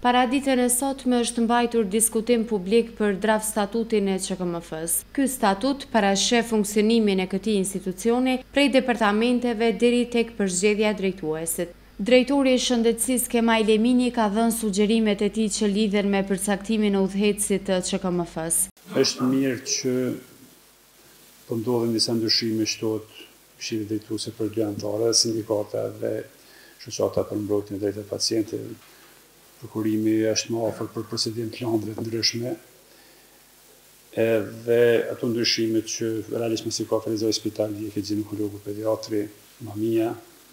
Para ditën e sotme është mbajtur diskutim publik për draft statutin e QKMF-s. Ky statut parasheh funksionimin e këtij institucioni prej departamenteve deri tek përzgjedhja e drejtuesit. Drejtori i Shëndetësisë Kemal Lemini ka dhënë sugjerimet e tij që lidhen me përcaktimin e udhëheqësit të QKMF-s. Është mirë që po ndodhin disa ndryshime shtot Këshilli Drejtuese për dy anëtarë, sindikata dhe shoqata për mbrojtjen e drejtave të pacientëve. Prokurimi është më afër për procedimin të landeve të ndryshme, edhe ato ndryshimet që realisht si ka realizoj spitali, ke ginekologu, pediatri, mamia,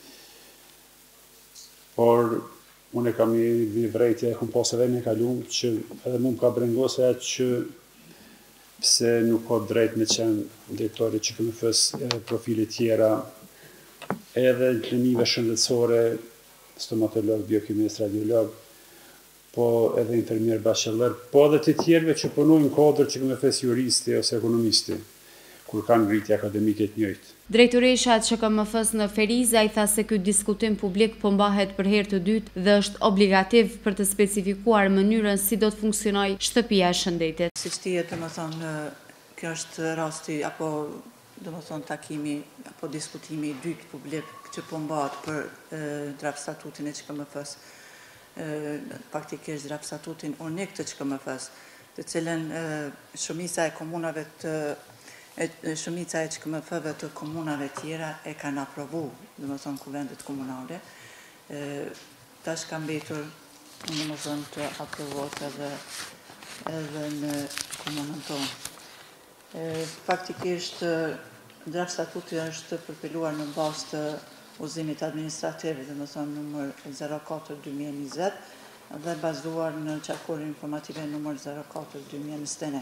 por unë kam një vrejtje, kom pas edhe me kalum, që edhe mu më ka brengose që pse nuk ka drejt me qenë direktori QKMF-s profile tjera, edhe në klinive shëndetësore, stomatolog, biokimist, radiolog, po edhe infermier bachelor, po edhe të tjerëve që punojnë në kodër QKMF-s juristi ose ekonomisti, kur kanë ngritje akademike të njëjtë. Drejtoresha e QKMF-s në Ferizaj tha se ky diskutim publik po mbahet për herë të dytë dhe është obligativ për të specifikuar mënyrën si do të funksionojë shtëpia e shëndetit. Siç dihet, domethënë, kjo është rasti apo domethënë takimi apo diskutimi i dytë publik që po mbahet për draft statutin e QKMF-s. Faktikisht draft statutin unik të QKMF-s, të cilën shumica e komunave shumica e QKMF-ve të komunave tjera e kanë aprovu, domethënë kuvendet komunale. Tash ka mbetur, domethënë, të aprovohet edhe në komunën tonë. Faktikisht draft statuti është përpiluar në bazë të udhëzimit administrativ, domethënë numër 04/2020 dhe bazuar në qarkullin informative numër 04/2021.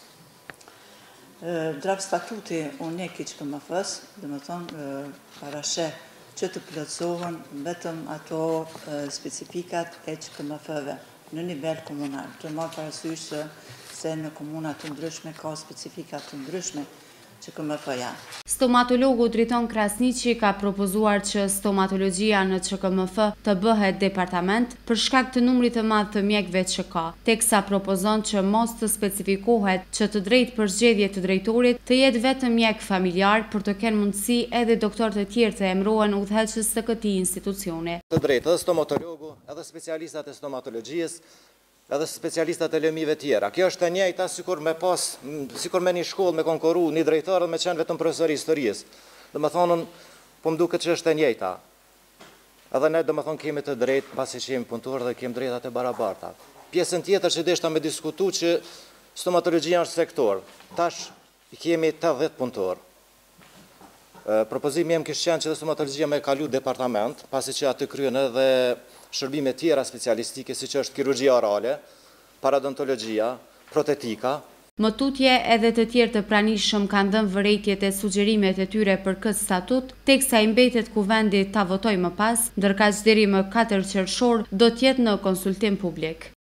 Draft statuti unik i QKMF-s, domethënë, parasheh që të plotësohen vetëm ato specifikat e QKMF-ve në nivel komunal. Të marrë parasysh se në komuna të ndryshme ka specifika të ndryshme QKMF-ja. Stomatologu Driton Krasniqi ka propozuar që stomatologjia në QKMF të bëhet departament për shkak të numrit të madh të mjekëve që ka, teksa propozon që mos të specifikohet që të drejtë përzgjedhje të drejtorit të jetë vetëm mjek familjar, për të kenë mundësi edhe doktorë të tjerë të emërohen udhëheqës të këtij institucioni. Të drejtë edhe stomatologu, edhe specialistat e stomatologjisë, edhe specialistat e lëmive tjera. Kjo është e njëjta sikur me një shkollë me konkurru një drejtor dhe me qenë vetëm profesor i historisë. Domethënë, po më duket që është e njëjta. Edhe ne domethënë kemi të drejtë pasi që jemi punëtor dhe kemi drejtat e barabarta. Pjesën tjetër që deshta me diskutu që stomatologjia është sektor. Tash i kemi 80 punëtor. Propozimi jem kishtë qenë që stomatologjia me kalu departament, pasi që aty kryen edhe shërbime tjera specialistike, si që është kirurgjia orale, paradontologjia, protetika. Më tutje edhe të tjerë të pranishëm kanë dhënë vërejtjet e sugjerimet e tyre për këtë statut, teksa i mbetet kuvendi ta votojë më pas, ndërkaq deri më 4 qershor do të jetë në konsultim publik.